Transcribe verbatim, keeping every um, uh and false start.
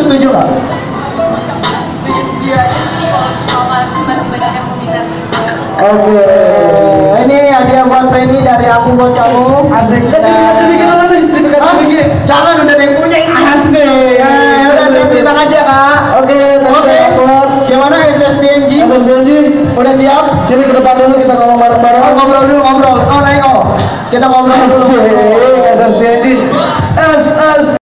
setuju nggak? Setuju-setuju aja sih kalau masih banyak yang peminat. Oke, ini hadiah buat Feni dari aku buat kamu. Asik. Kan cipika cipika mana nih? Cipika cipika. Jangan, udah ada yang punya ini. Asik. Ya udah, terima kasih ya kak. Oke, oke. Gimana S S D N G? S S D N G Udah siap? sini ke depan dulu kita ngomong bareng-bareng. Oh, ngobrol dulu, ngobrol. Oh naik oh. Kita ngobrol dulu. S S D N G. S S